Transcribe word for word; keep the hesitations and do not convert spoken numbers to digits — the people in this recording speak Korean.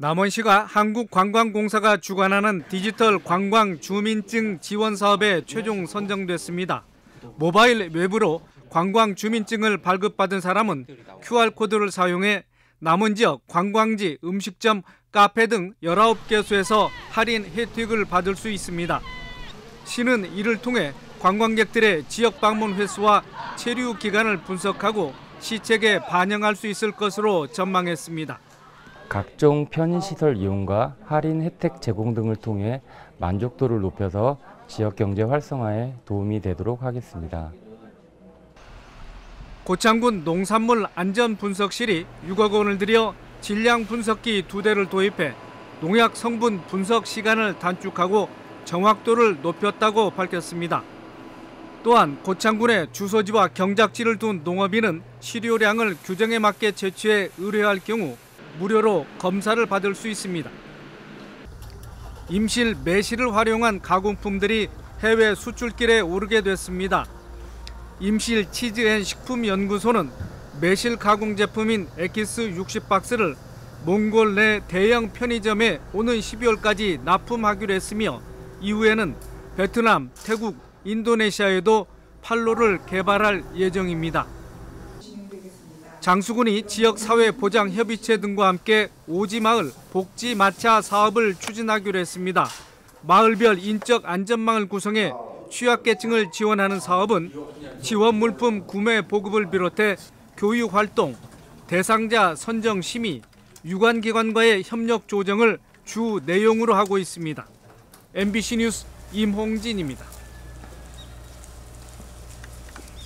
남원시가 한국관광공사가 주관하는 디지털 관광 주민증 지원 사업에 최종 선정됐습니다. 모바일 웹으로 관광 주민증을 발급받은 사람은 큐알코드를 사용해 남원 지역 관광지, 음식점, 카페 등 열아홉 개소에서 할인 혜택을 받을 수 있습니다. 시는 이를 통해 관광객들의 지역 방문 횟수와 체류 기간을 분석하고 시책에 반영할 수 있을 것으로 전망했습니다. 각종 편의시설 이용과 할인 혜택 제공 등을 통해 만족도를 높여서 지역 경제 활성화에 도움이 되도록 하겠습니다. 고창군 농산물 안전분석실이 육억 원을 들여 질량 분석기 두 대를 도입해 농약 성분 분석 시간을 단축하고 정확도를 높였다고 밝혔습니다. 또한 고창군의 주소지와 경작지를 둔 농업인은 시료량을 규정에 맞게 채취해 의뢰할 경우 무료로 검사를 받을 수 있습니다. 임실, 매실을 활용한 가공품들이 해외 수출길에 오르게 됐습니다. 임실 치즈앤식품연구소는 매실 가공 제품인 엑기스 육십 박스를 몽골 내 대형 편의점에 오는 십이월까지 납품하기로 했으며 이후에는 베트남, 태국, 인도네시아에도 판로를 개발할 예정입니다. 장수군이 지역사회보장협의체 등과 함께 오지마을 복지마차 사업을 추진하기로 했습니다. 마을별 인적 안전망을 구성해 취약계층을 지원하는 사업은 지원 물품 구매 보급을 비롯해 교육활동, 대상자 선정 심의, 유관기관과의 협력 조정을 주 내용으로 하고 있습니다. 엠비씨 뉴스 임홍진입니다.